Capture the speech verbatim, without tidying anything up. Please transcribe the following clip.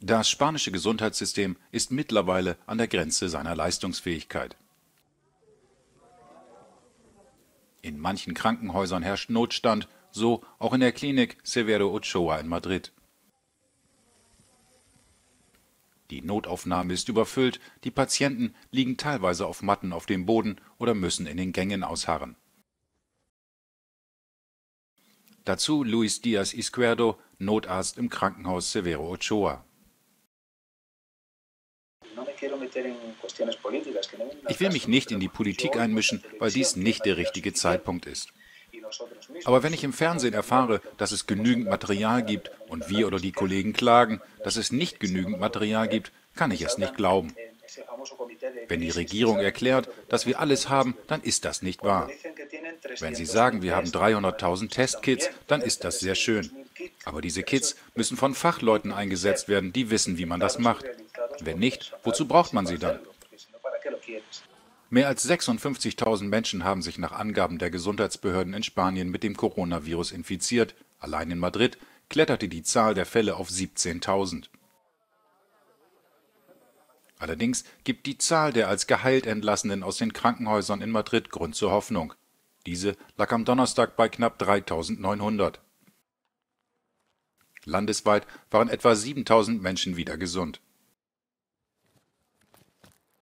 Das spanische Gesundheitssystem ist mittlerweile an der Grenze seiner Leistungsfähigkeit. In manchen Krankenhäusern herrscht Notstand, so auch in der Klinik Severo Ochoa in Madrid. Die Notaufnahme ist überfüllt, die Patienten liegen teilweise auf Matten auf dem Boden oder müssen in den Gängen ausharren. Dazu Luis Díaz Izquierdo, Notarzt im Krankenhaus Severo Ochoa. Ich will mich nicht in die Politik einmischen, weil dies nicht der richtige Zeitpunkt ist. Aber wenn ich im Fernsehen erfahre, dass es genügend Material gibt und wir oder die Kollegen klagen, dass es nicht genügend Material gibt, kann ich es nicht glauben. Wenn die Regierung erklärt, dass wir alles haben, dann ist das nicht wahr. Wenn sie sagen, wir haben dreihunderttausend Testkits, dann ist das sehr schön. Aber diese Kits müssen von Fachleuten eingesetzt werden, die wissen, wie man das macht. Wenn nicht, wozu braucht man sie dann? Mehr als sechsundfünfzigtausend Menschen haben sich nach Angaben der Gesundheitsbehörden in Spanien mit dem Coronavirus infiziert. Allein in Madrid kletterte die Zahl der Fälle auf siebzehntausend. Allerdings gibt die Zahl der als geheilt Entlassenen aus den Krankenhäusern in Madrid Grund zur Hoffnung. Diese lag am Donnerstag bei knapp dreitausendneunhundert. Landesweit waren etwa siebentausend Menschen wieder gesund.